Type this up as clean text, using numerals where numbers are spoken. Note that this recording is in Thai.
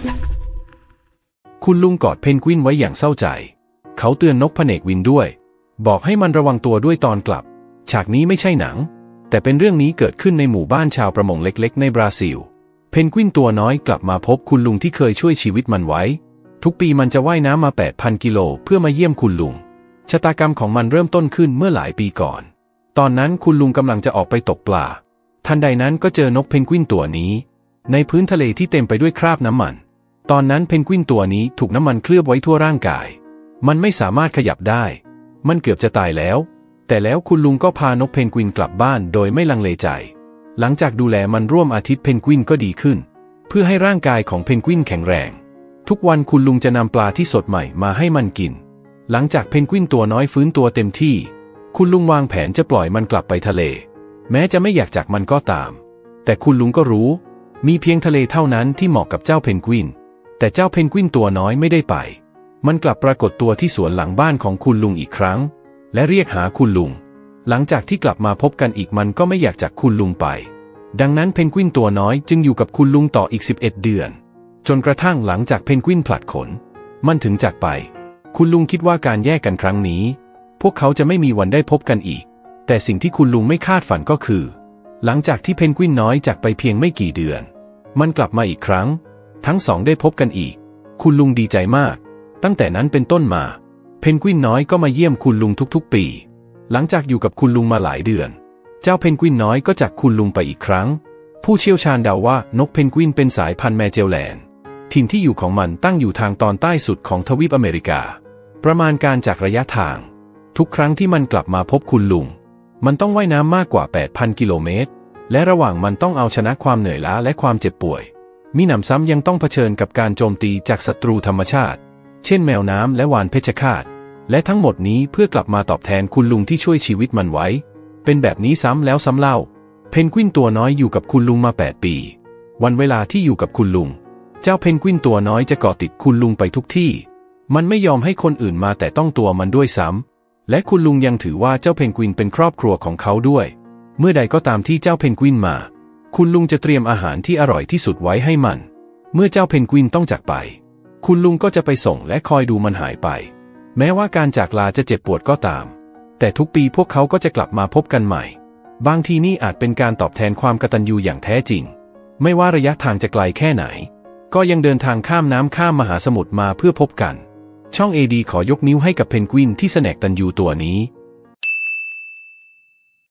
คุณลุงกอดเพนกวินไว้อย่างเศร้าใจเขาเตือนนกพเนกวินด้วยบอกให้มันระวังตัวด้วยตอนกลับฉากนี้ไม่ใช่หนังแต่เป็นเรื่องนี้เกิดขึ้นในหมู่บ้านชาวประมงเล็กๆในบราซิลเพนกวินตัวน้อยกลับมาพบคุณลุงที่เคยช่วยชีวิตมันไว้ทุกปีมันจะว่ายน้ำมา 8,000 กิโลเพื่อมาเยี่ยมคุณลุงชะตากรรมของมันเริ่มต้นขึ้นเมื่อหลายปีก่อนตอนนั้นคุณลุงกำลังจะออกไปตกปลาทันใดนั้นก็เจอนกเพนกวินตัวนี้ในพื้นทะเลที่เต็มไปด้วยคราบน้ำมันตอนนั้นเพนกวินตัวนี้ถูกน้ำมันเคลือบไว้ทั่วร่างกายมันไม่สามารถขยับได้มันเกือบจะตายแล้วแต่แล้วคุณลุงก็พานกเพนกวินกลับบ้านโดยไม่ลังเลใจหลังจากดูแลมันร่วมอาทิตย์เพนกวินก็ดีขึ้นเพื่อให้ร่างกายของเพนกวินแข็งแรงทุกวันคุณลุงจะนำปลาที่สดใหม่มาให้มันกินหลังจากเพนกวินตัวน้อยฟื้นตัวเต็มที่คุณลุงวางแผนจะปล่อยมันกลับไปทะเลแม้จะไม่อยากจากมันก็ตามแต่คุณลุงก็รู้มีเพียงทะเลเท่านั้นที่เหมาะกับเจ้าเพนกวินแต่เจ้าเพนกวินตัวน้อยไม่ได้ไปมันกลับปรากฏตัวที่สวนหลังบ้านของคุณลุงอีกครั้งและเรียกหาคุณลุงหลังจากที่กลับมาพบกันอีกมันก็ไม่อยากจากคุณลุงไปดังนั้นเพนกวินตัวน้อยจึงอยู่กับคุณลุงต่ออีก11 เดือนจนกระทั่งหลังจากเพนกวินผลัดขนมันถึงจากไปคุณลุงคิดว่าการแยกกันครั้งนี้พวกเขาจะไม่มีวันได้พบกันอีกแต่สิ่งที่คุณลุงไม่คาดฝันก็คือหลังจากที่เพนกวินน้อยจากไปเพียงไม่กี่เดือนมันกลับมาอีกครั้งทั้งสองได้พบกันอีกคุณลุงดีใจมากตั้งแต่นั้นเป็นต้นมาเพนกวินน้อยก็มาเยี่ยมคุณลุงทุกๆปีหลังจากอยู่กับคุณลุงมาหลายเดือนเจ้าเพนกวินน้อยก็จากคุณลุงไปอีกครั้งผู้เชี่ยวชาญเดาว่านกเพนกวินเป็นสายพันธุ์แมเจลแลนด์ถิ่นที่อยู่ของมันตั้งอยู่ทางตอนใต้สุดของทวีปอเมริกาประมาณการจากระยะทางทุกครั้งที่มันกลับมาพบคุณลุงมันต้องว่ายน้ำมากกว่า 8,000 กิโลเมตรและระหว่างมันต้องเอาชนะความเหนื่อยล้าและความเจ็บป่วยมิหนำซ้ำยังต้องเผชิญกับการโจมตีจากศัตรูธรรมชาติเช่นแมวน้ำและวาฬเพชฌฆาตและทั้งหมดนี้เพื่อกลับมาตอบแทนคุณลุงที่ช่วยชีวิตมันไว้เป็นแบบนี้ซ้ำแล้วซ้ำเล่าเพนกวินตัวน้อยอยู่กับคุณลุงมา8 ปีวันเวลาที่อยู่กับคุณลุงเจ้าเพนกวินตัวน้อยจะเกาะติดคุณลุงไปทุกที่มันไม่ยอมให้คนอื่นมาแต่ต้องตัวมันด้วยซ้ำและคุณลุงยังถือว่าเจ้าเพนกวินเป็นครอบครัวของเขาด้วยเมื่อใดก็ตามที่เจ้าเพนกวินมาคุณลุงจะเตรียมอาหารที่อร่อยที่สุดไว้ให้มันเมื่อเจ้าเพนกวินต้องจากไปคุณลุงก็จะไปส่งและคอยดูมันหายไปแม้ว่าการจากลาจะเจ็บปวดก็ตามแต่ทุกปีพวกเขาก็จะกลับมาพบกันใหม่บางทีนี่อาจเป็นการตอบแทนความกตัญญูอย่างแท้จริงไม่ว่าระยะทางจะไกลแค่ไหนก็ยังเดินทางข้ามน้ำข้ามมหาสมุทรมาเพื่อพบกันช่อง AD ขอยกนิ้วให้กับเพนกวินที่แสนกตัญญูตัวนี้